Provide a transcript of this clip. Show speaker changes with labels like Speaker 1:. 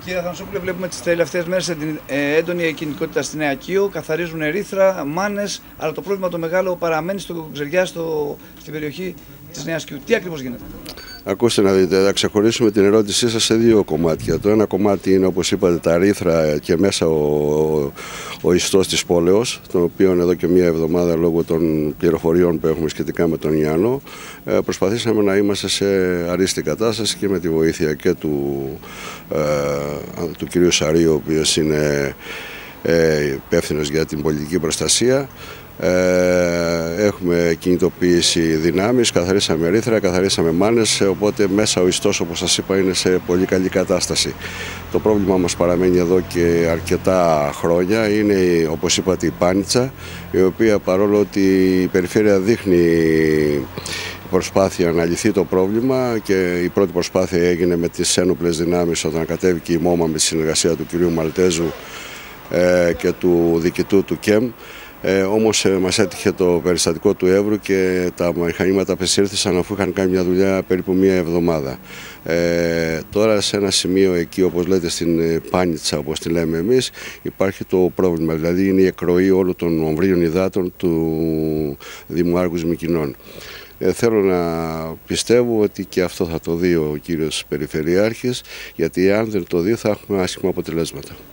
Speaker 1: Κύριε Αθανασόπουλε, βλέπουμε τις τελευταίες μέρες την έντονη κινητικότητα στη Νέα Κείο, καθαρίζουν ερήθρα, μάνες, αλλά το πρόβλημα το μεγάλο παραμένει στο Ξεριά, στην περιοχή της Νέας Κείου. Τι ακριβώς γίνεται?
Speaker 2: Ακούστε να δείτε, θα ξεχωρίσουμε την ερώτησή σας σε δύο κομμάτια. Το ένα κομμάτι είναι, όπως είπατε, τα ερήθρα και μέσα ο ιστός της πόλεως, τον οποίο εδώ και μία εβδομάδα, λόγω των πληροφοριών που έχουμε σχετικά με τον Ιαννό, προσπαθήσαμε να είμαστε σε αρίστη κατάσταση και με τη βοήθεια και του κυρίου Σαρίου, ο οποίος είναι υπεύθυνος για την πολιτική προστασία. Έχουμε κινητοποίηση δυνάμεις, καθαρίσαμε ερήθρα, καθαρίσαμε μάνες, οπότε μέσα ο ιστός, όπως σας είπα, είναι σε πολύ καλή κατάσταση. Το πρόβλημα μας παραμένει εδώ και αρκετά χρόνια, είναι, όπως είπατε, η Πάνιτσα, η οποία, παρόλο ότι η περιφέρεια δείχνει προσπάθεια να λυθεί το πρόβλημα, και η πρώτη προσπάθεια έγινε με τις ένοπλες δυνάμεις όταν κατέβηκε η ΜΟΜΑ με τη συνεργασία του κυρίου Μαλτέζου και του διοικητού του ΚΕΜ. Όμως μας έτυχε το περιστατικό του Εύρου και τα μηχανήματα απεσύρθησαν αφού είχαν κάνει μια δουλειά περίπου μία εβδομάδα. Τώρα σε ένα σημείο εκεί, όπως λέτε, στην Πάνιτσα, όπως τη λέμε εμείς, υπάρχει το πρόβλημα, δηλαδή είναι η εκροή όλων των ομβρίων υδάτων του Δήμου Άργους Μυκηνών. Θέλω να πιστεύω ότι και αυτό θα το δει ο κύριος Περιφερειάρχης, γιατί αν δεν το δει θα έχουμε άσχημα αποτελέσματα.